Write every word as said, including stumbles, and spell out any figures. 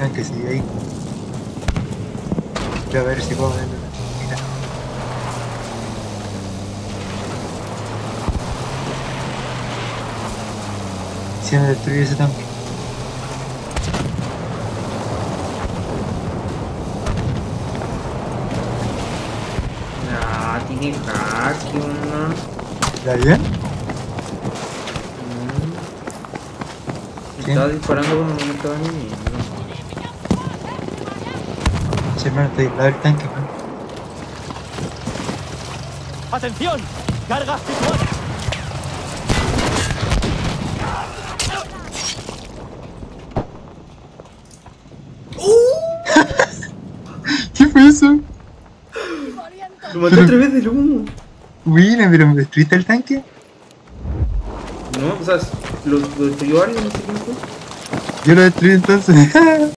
Que sigue ahí. Voy a ver si puedo verlo. Mira. Si me destruye ese tanque. Ah, tiene hack, una. ¿Ya bien? Me estaba disparando como no me estaba ni viendo. Sí, hermano, estoy al lado del tanque, man. ¡Atención! ¡Carga situada! ¿Qué fue eso? Lo maté a través del humo. Mira, pero ¿me destruiste el tanque? No, o sea, lo, lo destruyó alguien en ese tiempo. Yo lo destruí entonces.